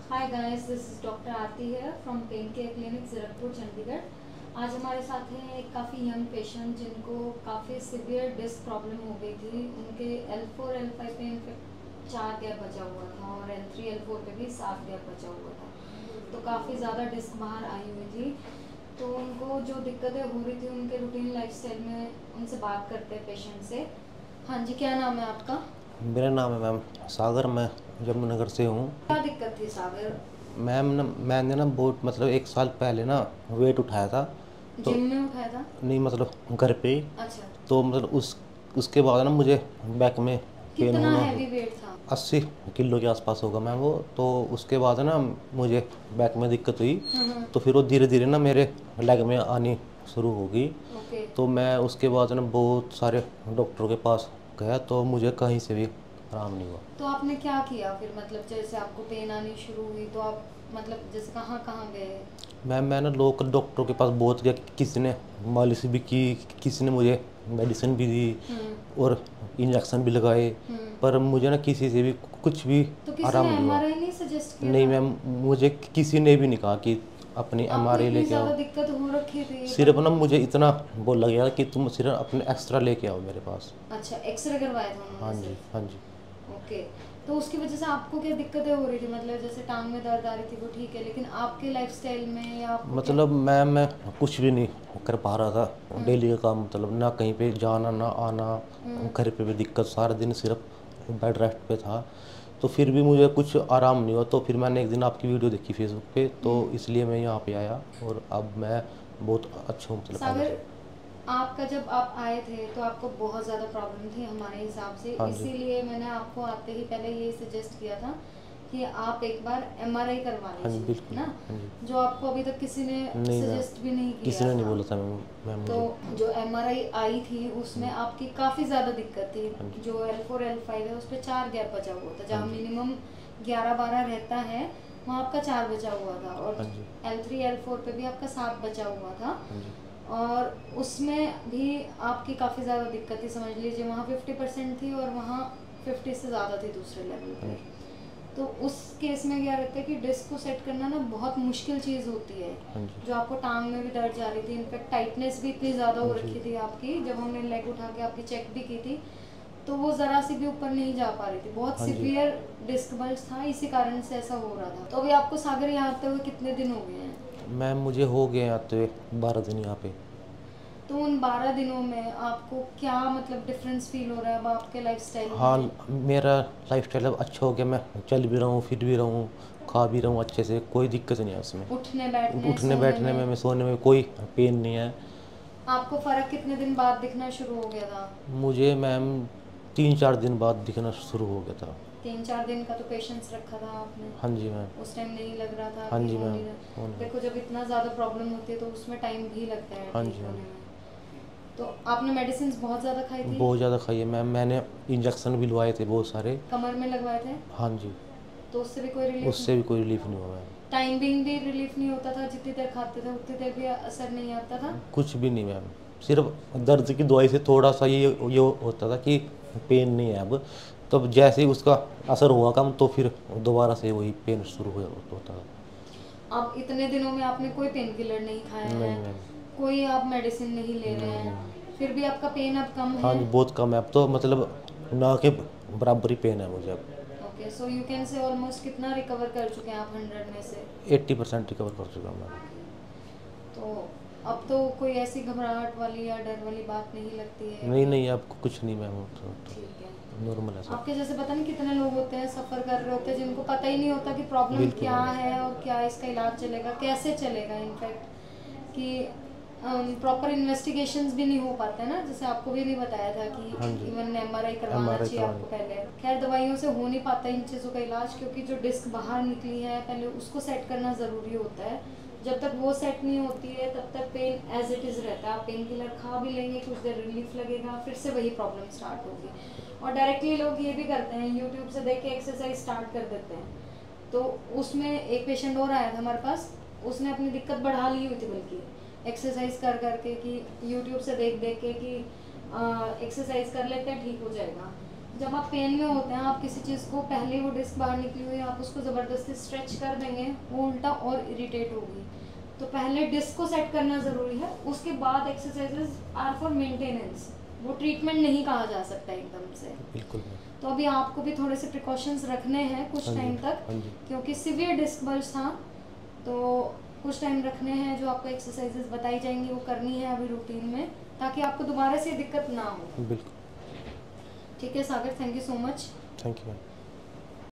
Hi guys, this is doctor Aarti here from pain care clinic Zirakpur Chandigarh. आज हमारे साथ हैं एक काफ़ी यंग पेशेंट जिनको काफ़ी सिवियर डिस्क प्रॉब्लम हो गई थी। उनके L4 L5 पे इनफेक्ट 4 गैप बचा हुआ था और L3 L4 पे भी 7 गैप बचा हुआ था। तो काफ़ी ज़्यादा डिस्क बाहर आई हुई थी। तो उनको जो दिक्कतें हो रही थी उनके रूटीन लाइफस्टाइल में, उनसे बात करते हैं पेशेंट से। हाँ जी, क्या नाम है आपका? मेरा नाम है मैम सागर। मैं यमुनानगर से हूँ। क्या दिक्कत थी सागर? मैम मैंने बहुत मतलब 1 साल पहले वेट उठाया था। तो जिम में उठाया था? नहीं, मतलब घर पे ही। अच्छा। तो मतलब उसके बाद मुझे बैक में पेन कितना होना। हैवी वेट था? 80 किलो के आसपास होगा मैम वो। तो उसके बाद मुझे बैक में दिक्कत हुई। हम्म। तो फिर वो धीरे धीरे मेरे लेग में आनी शुरू हो गई। ओके। तो मैं उसके बाद बहुत सारे डॉक्टरों के पास गया, तो मुझे कहीं से भी आराम नहीं हुआ। तो आपने क्या किया फिर? मतलब जैसे आपको पेन आनी शुरू हुई तो आप मतलब जैसे कहाँ कहाँ गए? मैंने लोकल डॉक्टरों के पास बहुत गया। किसी ने मालिश भी की, किसी ने मुझे मेडिसिन भी दी और इंजेक्शन भी लगाए। हम्म। पर मुझे किसी से भी कुछ भी तो किसी आराम ने नहीं हुआ। एमआरआई नहीं सजेस्ट किया नहीं था? मैम, मुझे किसी ने भी नहीं कहा कि अपनी आपको एमआरआई इतनी लेके आओ। ज़्यादा दिक्कत हो रखी थी सिर्फ तब? मुझे इतना बोला गया कि तुम सिर्फ अपने एक्स्ट्रा लेके आओ मेरे पास। अच्छा, एक्सरे करवाया था हाँ उन्होंने जी, सिर्फ? हाँ जी। ओके। तो उसकी वजह से आपको क्या दिक्कतें हो रही थी? मतलब जैसे टांग में दर्द आ रही थी वो ठीक है, लेकिन आपके लाइफस्टाइल में या आपको क्या? मतलब मैं कुछ भी नहीं कर पा रहा था। डेली का काम, मतलब ना कहीं पे जाना ना आना। घर पे भी दिक्कत, सारा दिन सिर्फ बेड रेस्ट पे था। तो फिर भी मुझे कुछ आराम नहीं हुआ। तो फिर मैंने एक दिन आपकी वीडियो देखी फेसबुक पे, तो इसलिए मैं यहाँ पे आया और अब मैं बहुत अच्छा हूँ, मतलब पहले सागर, से। आपका जब आप आए थे तो आपको बहुत ज़्यादा प्रॉब्लम थी हमारे हिसाब से, हाँ जी, इसीलिए मैंने आपको आते ही पहले ये सजेस्ट किया था कि आप एक बार एमआरआई करवा हाँ जी, लीजिए बिल्कुल। ना, हाँ जी। जो आपको अभी तक किसी ने नहीं मैम, सजेस्ट भी नहीं किसी किया ने नहीं था। बोला था मैम तो मुझे। जो एमआरआई आई थी उसमें आपकी काफ़ी ज़्यादा दिक्कत थी। हाँ जी, जो L4 L5 है उस पर 4 गैप बचा हुआ था। हाँ जहाँ जी, मिनिमम 11-12 रहता है वहाँ आपका 4 बचा हुआ था, और हाँ जी, L3 L4 पे भी आपका 7 बचा हुआ था। हाँ जी, और उसमें भी आपकी काफ़ी ज़्यादा दिक्कत थी, समझ लीजिए वहाँ 50% थी और वहाँ 50 से ज़्यादा थी दूसरे लेवल हाँ पे। जी, तो उस केस में क्या रहता है कि डिस्क को सेट करना ना बहुत मुश्किल चीज़ होती है। हाँ जी, जो आपको टांग में भी दर्द जा रही थी, इनफैक्ट टाइटनेस भी इतनी ज़्यादा हो हाँ जी, रखी थी आपकी, जब हमने लेग उठा के आपकी चेक भी की थी तो वो ज़रा सी भी ऊपर नहीं जा पा रही थी। बहुत हाँ जी। सिवियर डिस्क बल्ज था, इसी कारण से ऐसा हो रहा था। तो अभी आपको सागर यहाँ आते हुए कितने दिन हो गए हैं? मैम मुझे हो गए आते हुए 12 दिन यहाँ पे। तो उन 12 दिनों में आपको क्या मतलब डिफरेंस फील हो रहा है अब आपके लाइफस्टाइल हाँ, में? मेरा लाइफस्टाइल अब अच्छा हो गया। मैं चल भी रहा हूँ, फिर भी रहा हूँ, खा भी रहा हूँ अच्छे से, कोई दिक्कत नहीं है उसमें। उठने बैठने उठने सोने बैठने में, में? मैं सोने में कोई पेन नहीं है। आपको फ़र्क कितने दिन बाद दिखना शुरू हो गया था? मुझे मैम 3-4 दिन बाद दिखना शुरू हो गया था। 3-4 दिन का तो पेशेंस रखा था आपने? हाँ जी मैम। उस टाइम नहीं लग रहा था हाँ कि जी हो मैम। नहीं रहा? हो नहीं। देखो, जब इतना ज़्यादा प्रॉब्लम होती है तो उसमें टाइम भी लगता है हाँ ठीक जी, हाँ होने जी। में। तो आपने मेडिसिन बहुत ज़्यादा खाई थी? बहुत ज़्यादा खाई है मैम। मैंने इंजेक्शन भी लगवाए थे बहुत सारे। कमर में लगवाए थे? हाँ जी। तो उससे भी कोई रिलीफ उससे भी नहीं? कोई रिलीफ नहीं हुआ मैम। टाइमिंग भी रिलीफ नहीं होता था? जितनी देर खाते थे उतनी देर भी असर नहीं आता था? कुछ भी नहीं मैम। सिर्फ दर्द की दवाई से थोड़ा सा ये होता था कि पेन नहीं है अब। तब जैसे ही उसका असर हुआ कम, तो फिर दोबारा से वही पेन शुरू हो होता था। अब इतने दिनों में आपने कोई पेन किलर नहीं खाया है? नहीं मैम। कोई आप मेडिसिन नहीं ले रहे नहीं हैं? नहीं। फिर भी आपका पेन अब कम हाँ है? जी, बहुत कम है अब तो, मतलब ना के बराबर ही पेन है मुझे अब। Okay, so you can say almost कितना रिकवर कर चुके हैं आप 100 में से? 80% रिकवर कर चुका हूँ मैं। तो अब तो कोई ऐसी घबराहट वाली या डर वाली बात नहीं लगती है नहीं कि? नहीं, अब कुछ नहीं मैम। ठीक है। नॉर्मल है सब। आपके जैसे पता नहीं कितने लोग होते हैं, सफ़र कर रहे होते हैं, जिनको पता ही नहीं होता कि प्रॉब्लम बिल्कुल क्या मैम। है और क्या इसका इलाज चलेगा, कैसे चलेगा। इनफैक्ट कि प्रॉपर इन्वेस्टिगेशंस भी नहीं हो पाते हैं ना, जैसे आपको भी नहीं बताया था कि हाँ जी, इवन एमआरआई करवाना एमआरआई चाहिए करवानी। आपको पहले। खैर, दवाइयों से हो नहीं पाता इन चीज़ों का इलाज, क्योंकि जो डिस्क बाहर निकली है पहले उसको सेट करना ज़रूरी होता है। जब तक वो सेट नहीं होती है तब तक पेन एज इट इज़ रहता है। आप पेन किलर खा भी लेंगे, कुछ देर रिलीफ लगेगा, फिर से वही प्रॉब्लम स्टार्ट होगी। और डायरेक्टली लोग ये भी करते हैं, यूट्यूब से देख के एक्सरसाइज स्टार्ट कर देते हैं। तो उसमें एक पेशेंट और आया था हमारे पास, उसने अपनी दिक्कत बढ़ा ली हुई थी, बल्कि एक्सरसाइज कर करके कि यूट्यूब से देख देख के कि एक्सरसाइज कर लेते हैं ठीक हो जाएगा। जब आप पेन में होते हैं, आप किसी चीज़ को पहले वो डिस्क बाहर निकली हुई है, आप उसको ज़बरदस्ती स्ट्रेच कर देंगे, वो उल्टा और इरिटेट होगी। तो पहले डिस्क को सेट करना ज़रूरी है, उसके बाद एक्सरसाइजेज आर फॉर मेंटेनेंस। वो ट्रीटमेंट नहीं कहा जा सकता एकदम से। बिल्कुल। तो अभी आपको भी थोड़े से प्रिकॉशंस रखने हैं कुछ टाइम तक, क्योंकि सीवियर डिस्क बल्ज था, तो कुछ टाइम रखने हैं। जो आपको एक्सरसाइजेज बताई जाएंगी वो करनी है अभी रूटीन में, ताकि आपको दोबारा से दिक्कत ना हो। बिल्कुल। ठीक है Sagar, thank you so much. Thank you.